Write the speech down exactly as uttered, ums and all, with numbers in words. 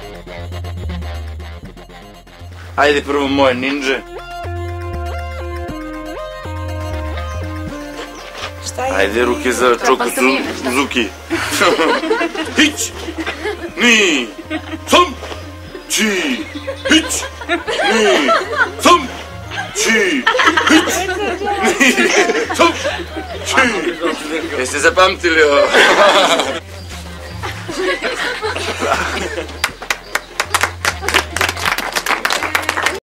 Ajde prvo moje ninja. Šta je? Ajde ruke za Chokozuki. Hić! Ni! Sam! Či! Hić! Ni! Sam! Či! Hić! Ni! Sam! Či! Jeste zapamtili ovo?